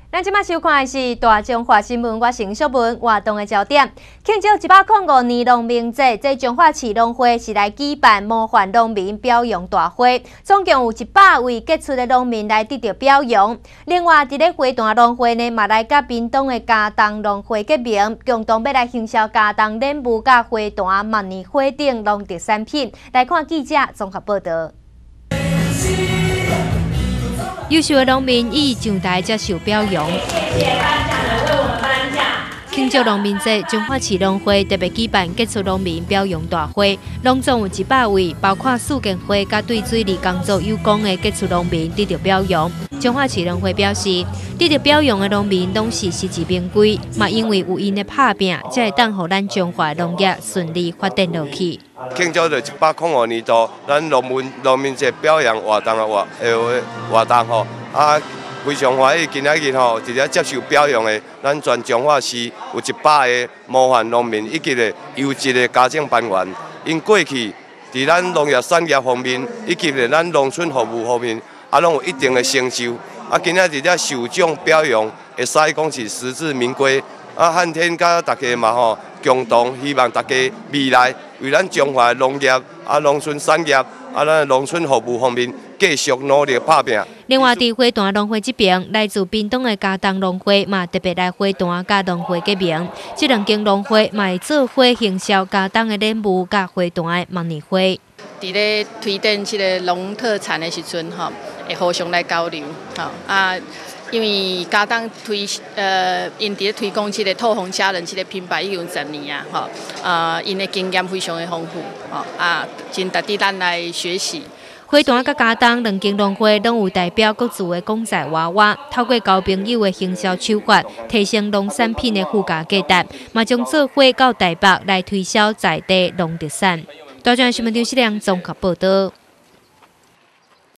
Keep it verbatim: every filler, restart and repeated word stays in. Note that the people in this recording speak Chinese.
咱即马收看的是大中华新闻，我是小文，活动的焦点。庆祝一百零五年农民节，这彰化市农会是来举办模范农民表扬大会，总共有一百位杰出的农民来得到表扬。另外，伫咧花坛农会呢，嘛来甲屏东的嘉东农会结盟，共同要来行销嘉东莲雾甲花坛万年花顶农特产品。来看记者综合报道。 优秀的农民以上台接受表扬。谢谢颁奖人为我们颁奖。庆祝农民节，彰化市农会特别举办杰出农民表扬大会，拢总有一百位，包括树根花甲对水利工作有功的杰出农民得到表扬。彰化市农会表示，得到表扬的农民拢是实至名归，嘛因为有因的打拼，才会当互咱彰化农业顺利发展落去。 庆祝着一百零五年度，咱农民农民节表扬活动的活诶活动吼，啊非常欢喜，今仔日吼直接接受表扬的，咱全彰化市有一百个模范农民以及个优质的家政班员，因过去伫咱农业产业方面以及咧咱农村服务方面，啊拢有一定的成就，啊今仔日遮受奖表扬，会使讲是实至名归，啊汉天甲大家嘛吼。 共同希望大家未来为咱中华农业、啊农村产业、啊咱农村服务方面继续努力打拼。 另外，伫花坛农会这边，来自屏东的嘉东农会嘛特别来花坛甲农会结盟，这两间农会嘛会做伙行销嘉东的莲雾甲花坛的万年花。 伫咧推展这个农特产的时阵，吼，会互相来交流，吼啊。 因为嘉东推呃，因伫咧推广即个透红佳人即个品牌已经十年啊，吼，呃，因的经验非常的丰富，吼啊，真值得咱来学习。 花坛甲嘉东两间农会拢有代表各自的公仔娃娃，透过交朋友的行销手法，提升农产品的附加价值，嘛将做伙到台北来推销在地农特产。大专新闻张世亮综合报道。